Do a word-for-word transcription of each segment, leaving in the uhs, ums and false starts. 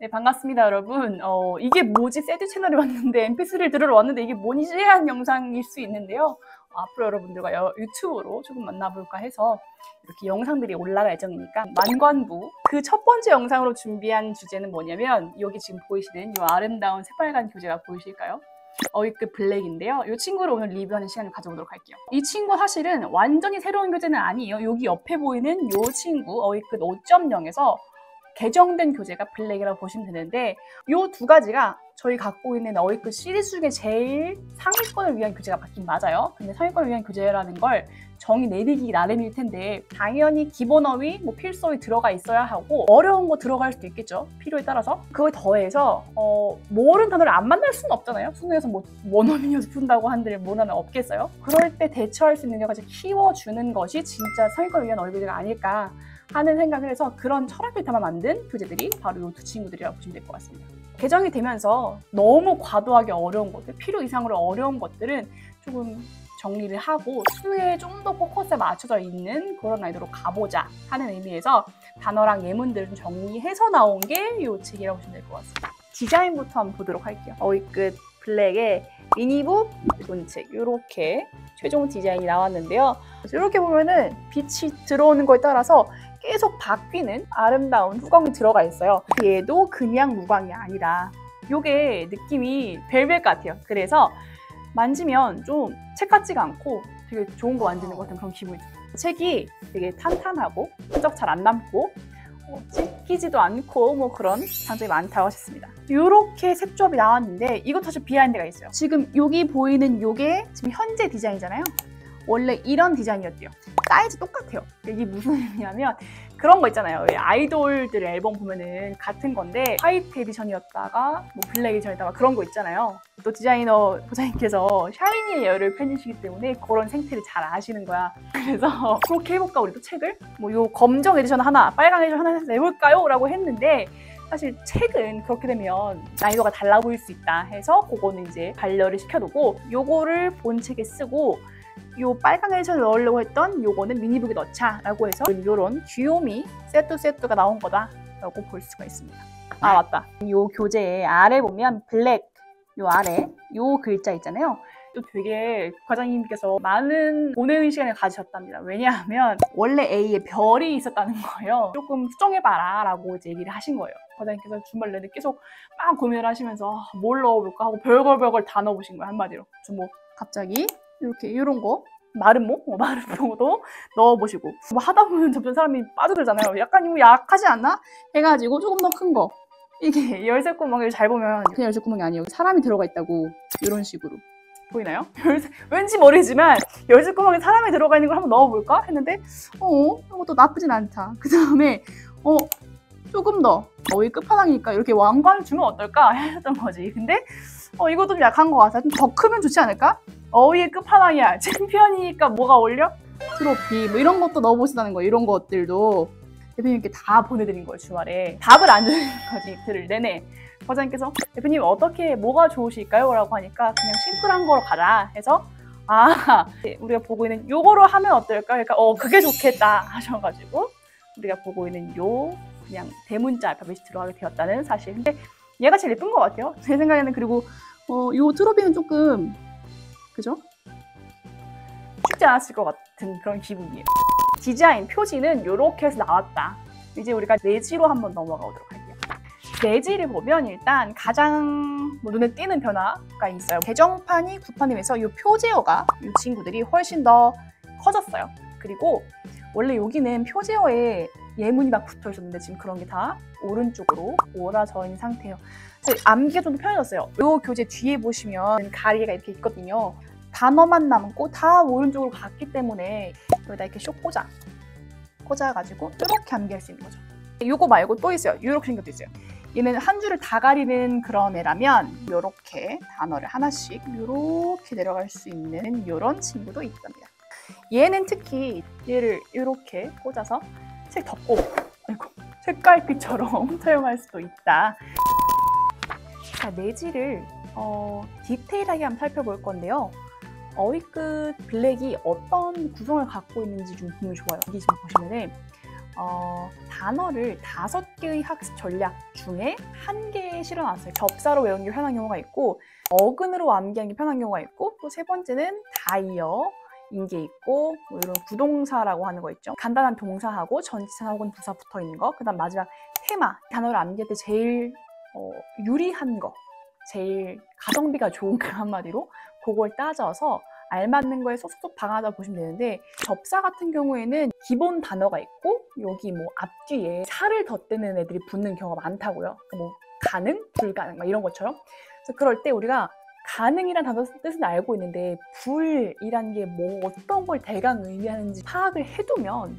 네, 반갑습니다, 여러분. 어, 이게 뭐지? 세드 채널에 왔는데 엠피쓰리를 들으러 왔는데 이게 뭐지? 한 영상일 수 있는데요. 어, 앞으로 여러분들과 여, 유튜브로 조금 만나볼까 해서 이렇게 영상들이 올라갈 예정이니까 만관부 그 첫 번째 영상으로 준비한 주제는 뭐냐면 여기 지금 보이시는 이 아름다운 새빨간 교재가 보이실까요? 어이끝 블랙인데요. 이 친구를 오늘 리뷰하는 시간을 가져보도록 할게요. 이 친구 사실은 완전히 새로운 교재는 아니에요. 여기 옆에 보이는 이 친구 어이끝 오 점 영에서 개정된 교재가 블랙이라고 보시면 되는데 이 두 가지가 저희 갖고 있는 어이끝 시리즈 중에 제일 상위권을 위한 교재가 맞긴 맞아요. 근데 상위권을 위한 교재라는 걸 정의 내리기 나름일 텐데 당연히 기본 어휘, 뭐 필수 어휘 들어가 있어야 하고 어려운 거 들어갈 수도 있겠죠. 필요에 따라서. 그걸 더해서 어, 모르는 단어를 안 만날 수는 없잖아요. 수능에서 뭐 원어민이어서 푼다고 한들 모르는 없겠어요. 그럴 때 대처할 수 있는 여러 가지 키워주는 것이 진짜 상위권을 위한 어휘 교재가 아닐까 하는 생각을 해서 그런 철학을 담아 만든 교재들이 바로 이 두 친구들이라고 보시면 될 것 같습니다. 개정이 되면서 너무 과도하게 어려운 것들, 필요 이상으로 어려운 것들은 조금 정리를 하고 수능에 좀 더 포커스에 맞춰져 있는 그런 난이도로 가보자 하는 의미에서 단어랑 예문들을 좀 정리해서 나온 게 이 책이라고 보시면 될 것 같습니다. 디자인부터 한번 보도록 할게요. 어이끝 블랙의 미니북 본책 이렇게 최종 디자인이 나왔는데요. 이렇게 보면은 빛이 들어오는 거에 따라서 계속 바뀌는 아름다운 후광이 들어가 있어요. 얘도 그냥 무광이 아니라 이게 느낌이 벨벳 같아요. 그래서 만지면 좀 책 같지가 않고 되게 좋은 거 만지는 것 같은 그런 기분이 들어요. 책이 되게 탄탄하고 흔적 잘 안 남고 어, 찢기지도 않고 뭐 그런 장점이 많다고 하셨습니다. 이렇게 색조합이 나왔는데 이것도 사실 비하인드가 있어요. 지금 여기 보이는 이게 지금 현재 디자인이잖아요. 원래 이런 디자인이었대요. 사이즈 똑같아요. 이게 무슨 의미냐면 그런 거 있잖아요. 아이돌들 앨범 보면은 같은 건데 화이트 에디션이었다가 뭐 블랙 에디션이었다가 그런 거 있잖아요. 또 디자이너 보사님께서 샤이니의 열을 팬이시기 때문에 그런 생태를 잘 아시는 거야. 그래서 그렇게 해볼까 우리도 책을? 뭐 요 검정 에디션 하나, 빨강 에디션 하나 해서 내볼까요? 라고 했는데 사실 책은 그렇게 되면 난이도가 달라 보일 수 있다 해서 그거는 이제 반려를 시켜두고 요거를 본책에 쓰고 요 빨간 에디션을 넣으려고 했던 요거는 미니북에 넣자 라고 해서 요런 귀요미 세트 세트가 나온 거다 라고 볼 수가 있습니다. 아 맞다, 요 교재의 아래 보면 블랙 요 아래 요 글자 있잖아요. 또 되게 과장님께서 많은 고뇌의 시간을 가지셨답니다. 왜냐하면 원래 A에 별이 있었다는 거예요. 조금 수정해봐라 라고 이제 얘기를 하신 거예요. 과장님께서 주말 내내 계속 막 고민을 하시면서 뭘 넣어볼까 하고 별걸 별걸 다 넣어보신 거예요. 한마디로. 그래서 뭐 갑자기 이렇게 이런 거 마른 모? 어, 마른 모도 넣어보시고 뭐 하다 보면 점점 사람이 빠져들잖아요. 약간 이거 약하지 않나? 해가지고 조금 더 큰 거 이게 열쇠 구멍을 잘 보면 그냥 열쇠 구멍이 아니에요. 사람이 들어가 있다고 이런 식으로 보이나요? 열쇠, 왠지 모르지만 열쇠 구멍에 사람이 들어가 있는 걸 한번 넣어볼까? 했는데 어? 이것도 나쁘진 않다. 그 다음에 어? 조금 더 어이 끝판왕이니까 이렇게 왕관을 주면 어떨까? 했던 거지. 근데 어, 이거 좀 약한 것 같아. 좀 더 크면 좋지 않을까? 어이의 끝판왕이야. 챔피언이니까 뭐가 어울려? 트로피 뭐 이런 것도 넣어보시다는 거예요. 이런 것들도 대표님께 다 보내드린 거예요. 주말에 답을 안 주는 거지. 이틀을 내내 과장님께서 대표님 어떻게 뭐가 좋으실까요? 라고 하니까 그냥 심플한 거로 가자 해서 아 우리가 보고 있는 요거로 하면 어떨까? 그러니까 어 그게 좋겠다 하셔가지고 우리가 보고 있는 요 그냥 대문자 알파벳이 들어가게 되었다는 사실. 근데 얘가 제일 예쁜 것 같아요. 제 생각에는. 그리고 어, 요 트로피는 조금 그죠? 쉽지 않았을 것 같은 그런 기분이에요. 디자인, 표지는 이렇게 해서 나왔다. 이제 우리가 내지로 한번 넘어가 보도록 할게요. 내지를 보면 일단 가장 뭐 눈에 띄는 변화가 있어요. 개정판이 구판이 돼서 이 표제어가 이 친구들이 훨씬 더 커졌어요. 그리고 원래 여기는 표제어에 예문이 막 붙어 있었는데 지금 그런 게 다 오른쪽으로 오라져 있는 상태예요. 암기가 좀 더 편해졌어요. 이 교재 뒤에 보시면 가리개가 이렇게 있거든요. 단어만 남고 다 오른쪽으로 갔기 때문에 여기다 이렇게 쇽 꽂아 꽂아가지고 이렇게 암기할 수 있는 거죠. 이거 말고 또 있어요. 이렇게 생긴 것도 있어요. 얘는 한 줄을 다 가리는 그런 애라면 이렇게 단어를 하나씩 이렇게 내려갈 수 있는 이런 친구도 있답니다. 얘는 특히 얘를 이렇게 꽂아서 책 덮고 아이고, 책갈피처럼 사용할 수도 있다. 자, 내지를 어, 디테일하게 한번 살펴볼 건데요. 어이끝 블랙이 어떤 구성을 갖고 있는지 좀 보면 좋아요. 여기 지금 보시면은 어, 단어를 다섯 개의 학습 전략 중에 한 개 실어놨어요. 접사로 외우는 게 편한 경우가 있고, 어근으로 암기하는 게 편한 경우가 있고, 또 세 번째는 다이어 인게 있고, 뭐 이런 부동사라고 하는 거 있죠. 간단한 동사하고 전치사 혹은 부사 붙어 있는 거. 그 다음 마지막 테마, 단어를 암기할 때 제일 어, 유리한 거, 제일 가성비가 좋은 그 한마디로 그걸 따져서 알맞는 거에 쏙쏙 박아다 보시면 되는데, 접사 같은 경우에는 기본 단어가 있고 여기 뭐 앞뒤에 살을 덧대는 애들이 붙는 경우가 많다고요. 뭐 가능, 불가능 막 이런 것처럼. 그래서 그럴 때 우리가 가능이란 단어 뜻은 알고 있는데 불이란 게 뭐 어떤 걸 대강 의미하는지 파악을 해두면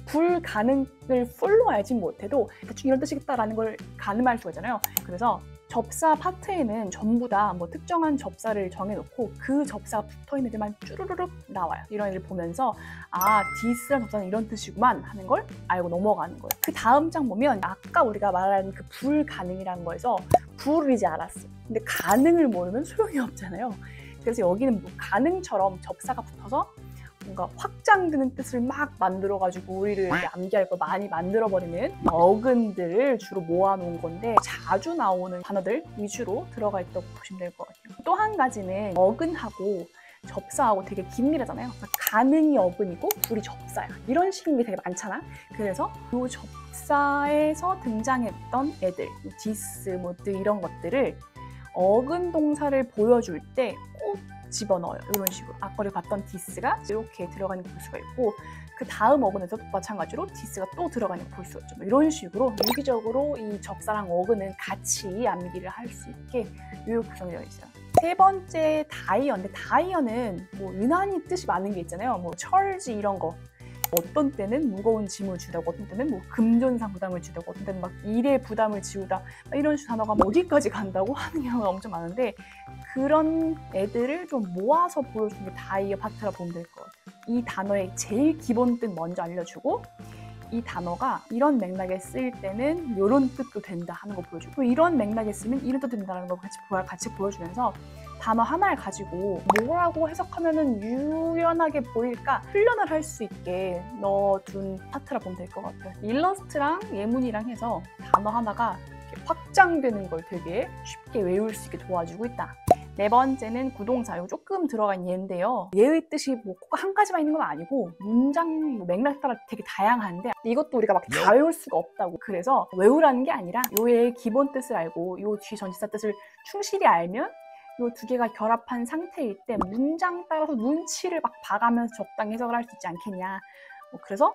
불가능을 풀로 알지 못해도 대충 이런 뜻이겠다라는 걸 가늠할 수가 있잖아요. 그래서 접사 파트에는 전부 다 뭐 특정한 접사를 정해놓고 그 접사가 붙어있는 애들만 쭈루루룩 나와요. 이런 애를 보면서 아, 디스라는 접사는 이런 뜻이구만 하는 걸 알고 넘어가는 거예요. 그 다음 장 보면 아까 우리가 말한 그 불가능이라는 거에서 불을 이제 알았어. 근데 가능을 모르면 소용이 없잖아요. 그래서 여기는 뭐 가능처럼 접사가 붙어서 뭔가 확장되는 뜻을 막 만들어가지고 우리를 이렇게 암기할 걸 많이 만들어버리는 어근들을 주로 모아놓은 건데, 자주 나오는 단어들 위주로 들어가 있다고 보시면 될 것 같아요. 또 한 가지는 어근하고 접사하고 되게 긴밀하잖아요. 그러니까 가능이 어근이고 불이 접사야. 이런 식인 게 되게 많잖아. 그래서 이 접사에서 등장했던 애들, 디스, 뭐 이런 것들을 어근 동사를 보여줄 때 꼭 집어넣어요. 이런 식으로. 아까 우리 봤던 디스가 이렇게 들어가는 걸 볼 수가 있고, 그 다음 어근에서도 마찬가지로 디스가 또 들어가는 걸 볼 수가 있죠. 이런 식으로 유기적으로 이 접사랑 어근은 같이 암기를 할 수 있게 이렇게 구성되어 있어요. 세 번째 다이어인데, 다이어는 뭐 유난히 뜻이 많은 게 있잖아요. 뭐 철지 이런 거. 어떤 때는 무거운 짐을 주다고, 어떤 때는 뭐 금전상 부담을 주다고, 어떤 때는 막 일의 부담을 지우다, 이런 식으로 단어가 어디까지 간다고 하는 경우가 엄청 많은데, 그런 애들을 좀 모아서 보여주는 게 다이어 파트라 보면 될 것 같아요. 이 단어의 제일 기본 뜻 먼저 알려주고, 이 단어가 이런 맥락에 쓰일 때는 이런 뜻도 된다 하는 거 보여주고, 또 이런 맥락에 쓰면 이런 뜻도 된다는 걸 같이, 같이 보여주면서 단어 하나를 가지고 뭐라고 해석하면 유연하게 보일까 훈련을 할 수 있게 넣어둔 파트라 보면 될 것 같아요. 일러스트랑 예문이랑 해서 단어 하나가 이렇게 확장되는 걸 되게 쉽게 외울 수 있게 도와주고 있다. 네 번째는 구동사. 이거 조금 들어간 예인데요. 예의 뜻이 뭐 꼭 한 가지만 있는 건 아니고 문장 뭐 맥락 따라 되게 다양한데, 이것도 우리가 막 다 외울 수가 없다고. 그래서 외우라는 게 아니라 요의 기본 뜻을 알고 요 뒤 전치사 뜻을 충실히 알면 이 두 개가 결합한 상태일 때 문장 따라서 눈치를 막 봐가면서 적당히 해석을 할 수 있지 않겠냐. 뭐 그래서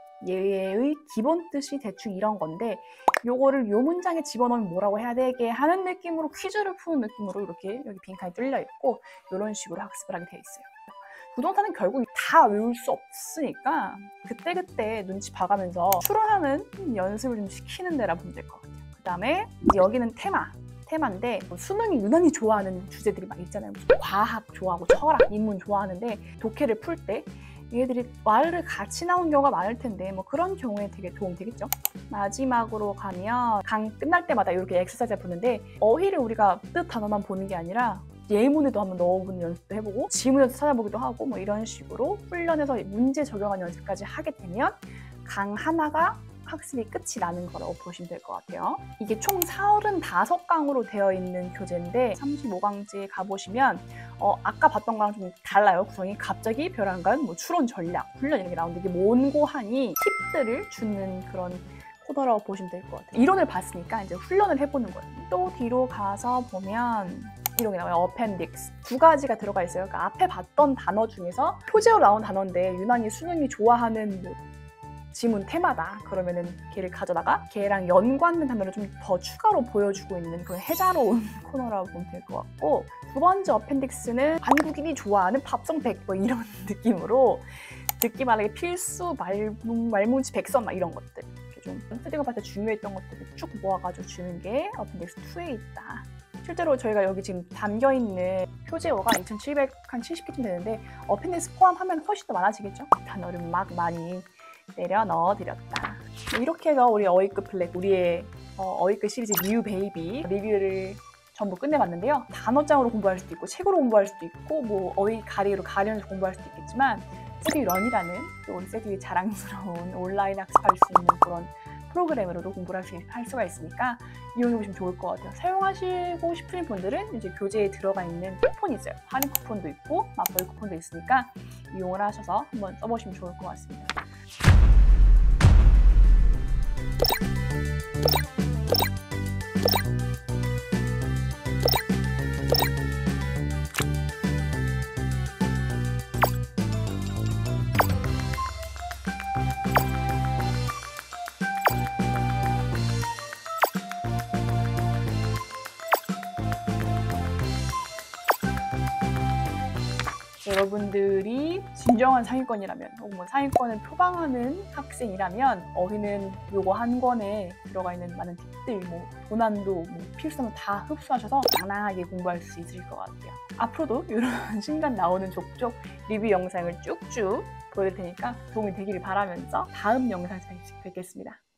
얘의 기본 뜻이 대충 이런 건데, 요거를 요 문장에 집어넣으면 뭐라고 해야 되게 하는 느낌으로 퀴즈를 푸는 느낌으로 이렇게 여기 빈칸이 뚫려 있고 이런 식으로 학습을 하게 돼 있어요. 부동사는 결국 다 외울 수 없으니까 그때그때 눈치 봐가면서 추론하는 연습을 좀 시키는 데라 보면 될 것 같아요. 그 다음에 여기는 테마. 테마인데 뭐 수능이 유난히 좋아하는 주제들이 막 있잖아요. 과학 좋아하고 철학, 인문 좋아하는데 독해를 풀 때 얘들이 말을 같이 나온 경우가 많을 텐데 뭐 그런 경우에 되게 도움 되겠죠. 마지막으로 가면 강 끝날 때마다 이렇게 엑서사이즈를 보는데, 어휘를 우리가 뜻 단어만 보는 게 아니라 예문에도 한번 넣어보는 연습도 해보고 지문에도 찾아보기도 하고 뭐 이런 식으로 훈련해서 문제 적용하는 연습까지 하게 되면 강 하나가 학습이 끝이 나는 거라고 보시면 될 것 같아요. 이게 총 서른다섯 강으로 되어 있는 교재인데 삼십오 강지에 가보시면 어, 아까 봤던 거랑 좀 달라요. 구성이 갑자기 벼랑간 뭐 추론 전략, 훈련 이런 게 나오는데, 이게 몬고하니 팁들을 주는 그런 코너라고 보시면 될 것 같아요. 이론을 봤으니까 이제 훈련을 해보는 거예요. 또 뒤로 가서 보면 이런 게 나와요. 어펜딕스. 두 가지가 들어가 있어요. 그러니까 앞에 봤던 단어 중에서 표제로 나온 단어인데 유난히 수능이 좋아하는 뭐 지문 테마다. 그러면은 걔를 가져다가 걔랑 연관된 단어를 좀 더 추가로 보여주고 있는 그런 해자로운 코너라고 보면 될 것 같고, 두 번째 어펜딕스는 한국인이 좋아하는 팝송백 뭐 이런 느낌으로 듣기 말하기 필수 말문, 말문지 백선 막 이런 것들, 이렇게 좀 스터디가 봤을 때 중요했던 것들을 쭉 모아가지고 주는 게 어펜딕스 이에 있다. 실제로 저희가 여기 지금 담겨있는 표제어가 이천칠백 한 칠십 개쯤 되는데 어펜딕스 포함하면 훨씬 더 많아지겠죠? 단어를 막 많이 내려 넣어드렸다. 이렇게 해서 우리 어휘끝 블랙, 우리의 어, 어휘끝 시리즈 뉴 베이비 리뷰를 전부 끝내봤는데요. 단어장으로 공부할 수도 있고 책으로 공부할 수도 있고 뭐 어휘 가리로 가려서 공부할 수도 있겠지만 세듀런이라는 또 우리 세듀의 자랑스러운 온라인 학습할 수 있는 그런 프로그램으로도 공부를 할, 수, 할 수가 있으니까 이용해보시면 좋을 것 같아요. 사용하시고 싶은 분들은 이제 교재에 들어가 있는 쿠폰이 있어요. 할인 쿠폰도 있고 맞벌이 쿠폰도 있으니까 이용을 하셔서 한번 써보시면 좋을 것 같습니다. 여러분들이 진정한 상위권이라면 혹은 뭐 상위권을 표방하는 학생이라면 어휘는 요거 한 권에 들어가 있는 많은 팁들, 뭐 도난도, 뭐 필수도 다 흡수하셔서 낭낭하게 공부할 수 있으실 것 같아요. 앞으로도 이런 신간 나오는 족족 리뷰 영상을 쭉쭉 보여드릴 테니까 도움이 되기를 바라면서 다음 영상에서 뵙겠습니다.